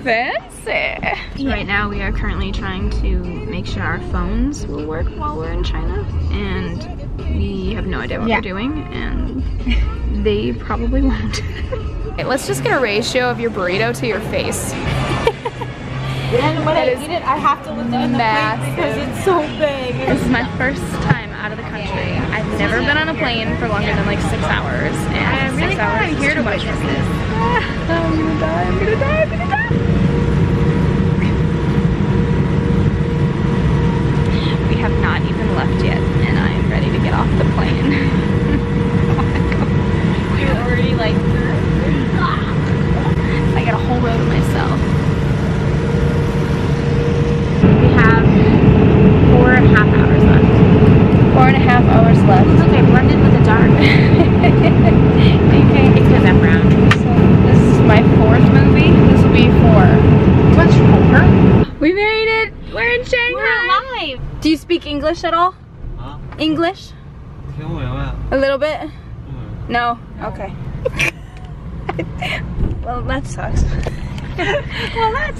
Fancy. Right now we are currently trying to make sure our phones will work while we're in China, and we have no idea what we're doing, and they probably won't. Okay, let's just get a ratio of your burrito to your face. And when I eat it, I have to lift it in the plate because it's so big. This is my first time out of the country. I've never been on a plane for longer than like 6 hours. And I'm really glad I'm here to watch this. I'm gonna die, I'm gonna die, I'm gonna die. We have not even left yet, and I am ready to get off the plane. Oh my God. We're already like, I got a whole row to myself. We have 4.5 hours left. 4.5 hours left. Okay, blended with the dark. Okay, because I'm brown. So this is my 4th movie. This will be 4. What's 4? We made it! We're in Shanghai! We're alive! Do you speak English at all? Huh? English? A little bit? No? Okay. Well, that sucks. Well, that's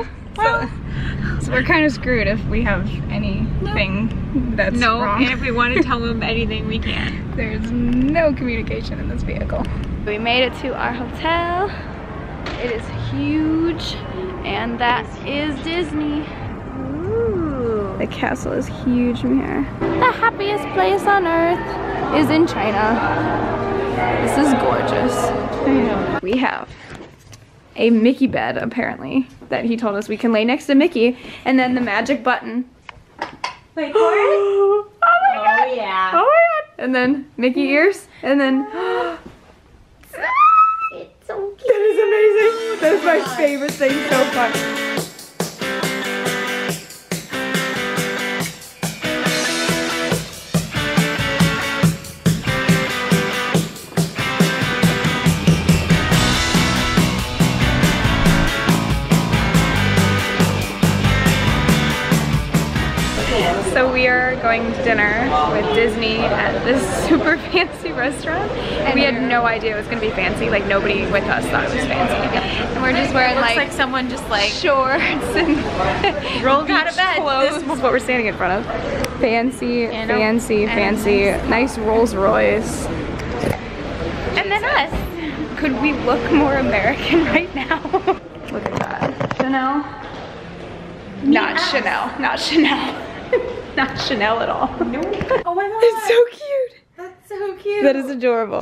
So we're kind of screwed if we have anything that's wrong. And if we want to tell them anything, we can. There's no communication in this vehicle. We made it to our hotel. It is huge, and that is Disney. Ooh. The castle is huge from here. The happiest place on earth is in China. This is gorgeous. We have a Mickey bed, apparently, that he told us we can lay next to Mickey, and then the magic button. Wait, Oh my God! Oh yeah. Oh my God! And then Mickey ears, and then It's so cute. that is amazing. That is my favorite thing so far. So we are going to dinner with Disney at this super fancy restaurant, and we had no idea it was going to be fancy. Like, nobody with us thought it was fancy. And we're just wearing like someone just like shorts and rolled out of bed. clothes. This is what we're standing in front of. Fancy, fancy, fancy. Nice Rolls Royce. And then us. Could we look more American right now? Look at that. Chanel? Not Chanel. Not Chanel. Not Chanel at all. Nope. Oh my God. It's so cute. That's so cute. That is adorable.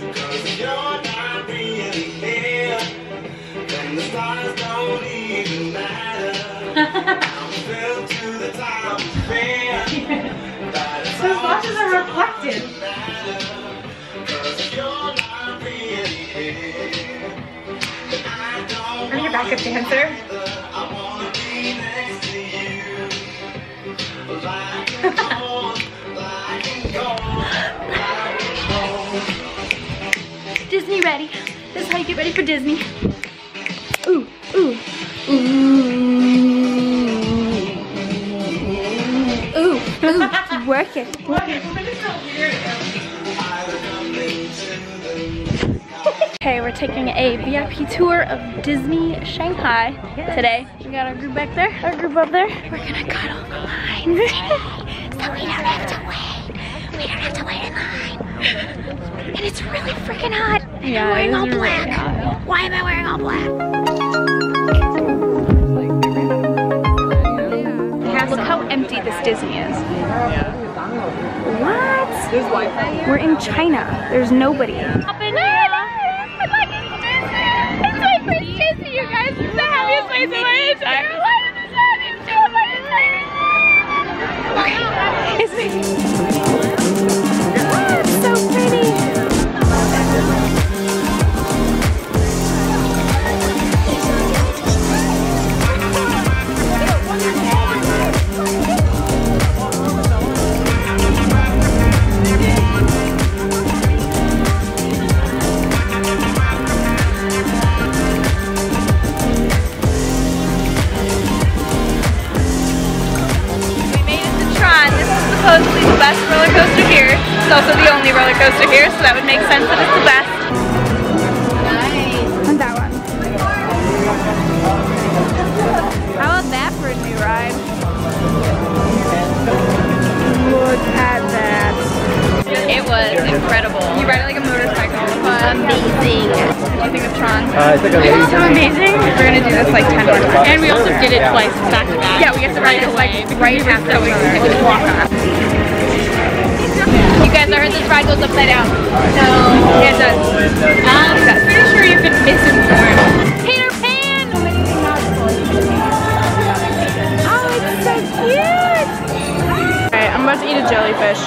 Those glasses are reflective. Are you a backup dancer? Disney ready. This is how you get ready for Disney. Ooh, ooh, ooh, ooh, ooh. Work it. Work it. Okay, we're taking a VIP tour of Disney Shanghai today. We got our group back there, our group up there. We're gonna cut all the lines today, so we don't have to wait. We don't have to wait in line. And it's really freaking hot. And I'm wearing all black. Really why am I wearing all black? Look how empty this Disney is. What? There's Wi-Fi. We're in China. There's nobody. Up in here. It's my first Disney, you guys. It's the happiest place in my entire life. Okay, it's me. Oh, it's so pretty. Supposedly the best roller coaster here. It's also the only roller coaster here, so that would make sense that it's the best. Nice. And that one. incredible. You ride it like a motorcycle. Amazing. What do you think of Tron? I think amazing. So amazing. We're gonna do this like 10 more times. And we also did it twice back to back. Yeah, we get to ride it like right after we just walk on. You guys, I heard this ride goes upside down. No. It does. I'm pretty sure you could miss him somewhere. Peter Pan! Oh, it's so cute! Alright, I'm about to eat a jellyfish.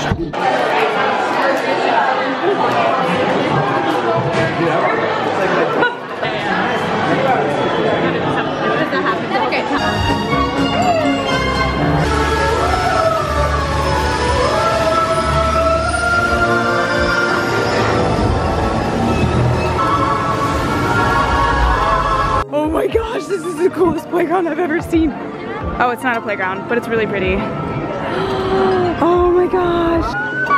Oh my gosh, this is the coolest playground I've ever seen. Oh, it's not a playground, but it's really pretty. Oh my gosh.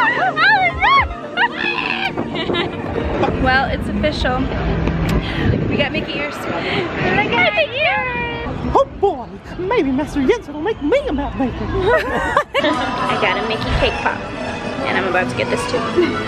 Well, it's official. We got Mickey ears. I got Mickey ears. Oh boy, maybe Mr. Jensen will make me a map maker. I got a Mickey cake pop, and I'm about to get this too.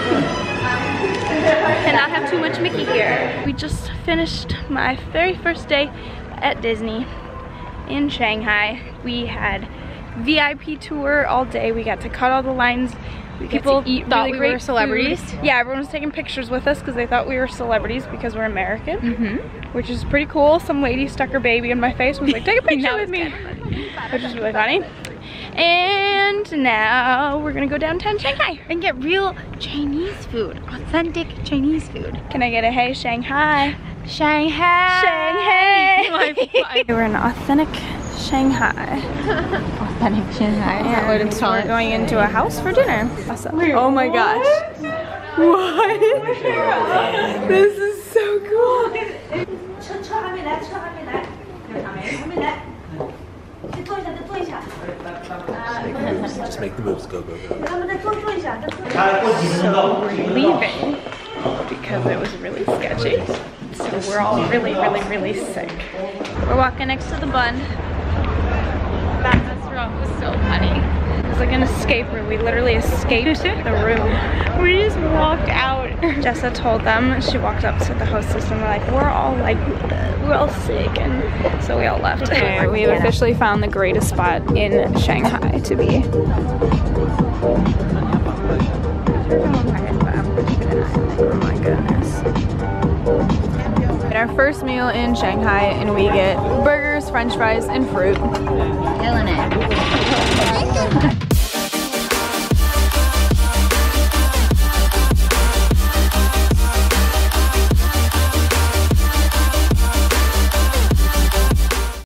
Cannot have too much Mickey here. We just finished my very first day at Disney in Shanghai. We had VIP tour all day. We got to cut all the lines. People thought we were celebrities. Food. Yeah, everyone was taking pictures with us because they thought we were celebrities because we're American, which is pretty cool. Some lady stuck her baby in my face and was like, take a picture with me, which is really funny. And now we're gonna go downtown Shanghai And get real Chinese food. Authentic Chinese food. Can I get a hey Shanghai? Shanghai! Shanghai! We're in authentic Shanghai. Authentic Shanghai. And we're going into a house for dinner. Awesome. Oh my gosh. What? This is so cool. Just make the moves, go, go, go. So we're leaving because it was really sketchy. So we're all really sick. We're walking next to the bun. That restaurant was so funny. It was like an escape room. We literally escaped the room. We just walked out. Jessa told them, she walked up to the hostess and we're like, we're all sick, and so we all left. Okay, we've officially found the greatest spot in Shanghai to be. Oh my goodness. Our first meal in Shanghai, and we get burgers, french fries, and fruit. Killing it.